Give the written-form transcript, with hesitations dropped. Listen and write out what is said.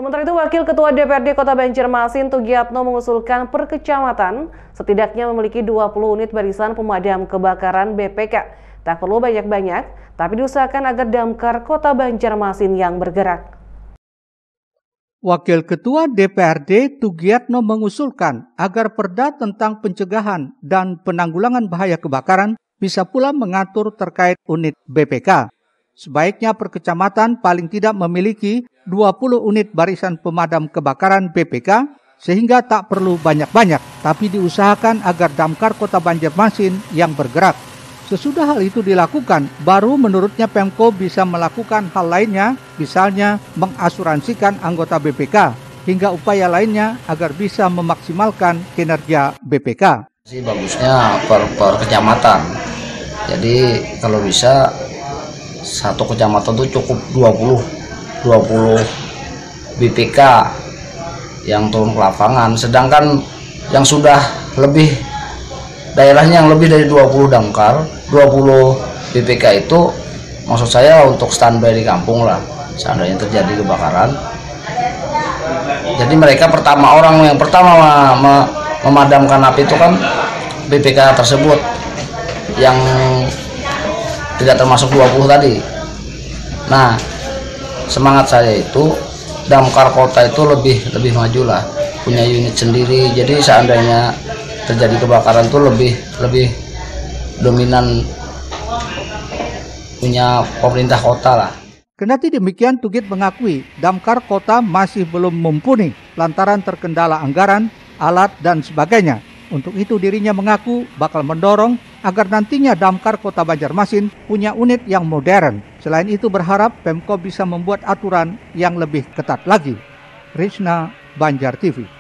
Sementara itu, Wakil Ketua DPRD Kota Banjarmasin Tugiyatno mengusulkan per kecamatan setidaknya memiliki 20 unit barisan pemadam kebakaran BPK. Tak perlu banyak-banyak, tapi diusahakan agar damkar Kota Banjarmasin yang bergerak. Wakil Ketua DPRD Tugiyatno mengusulkan agar Perda tentang pencegahan dan penanggulangan bahaya kebakaran bisa pula mengatur terkait unit BPK. Sebaiknya per kecamatan paling tidak memiliki 20 unit barisan pemadam kebakaran BPK sehingga tak perlu banyak-banyak, tapi diusahakan agar damkar Kota Banjarmasin yang bergerak. Sesudah hal itu dilakukan, baru menurutnya Pemko bisa melakukan hal lainnya, misalnya mengasuransikan anggota BPK, hingga upaya lainnya agar bisa memaksimalkan kinerja BPK. Bagusnya per kecamatan, jadi kalau bisa satu kecamatan itu cukup 20 BPK yang turun ke lapangan, sedangkan yang sudah lebih daerahnya yang lebih dari 20 damkar, 20 BPK itu maksud saya untuk standby di kampung lah, seandainya terjadi kebakaran. Jadi mereka orang yang pertama memadamkan api itu kan BPK tersebut yang tidak termasuk 20 tadi. Nah, semangat saya itu damkar kota itu lebih maju lah, punya unit sendiri. Jadi seandainya terjadi kebakaran itu lebih dominan punya pemerintah kota lah. Kendati demikian, Tugit mengakui damkar kota masih belum mumpuni lantaran terkendala anggaran, alat, dan sebagainya. Untuk itu dirinya mengaku bakal mendorong agar nantinya damkar Kota Banjarmasin punya unit yang modern. Selain itu berharap Pemko bisa membuat aturan yang lebih ketat lagi. Rishna, Banjar TV.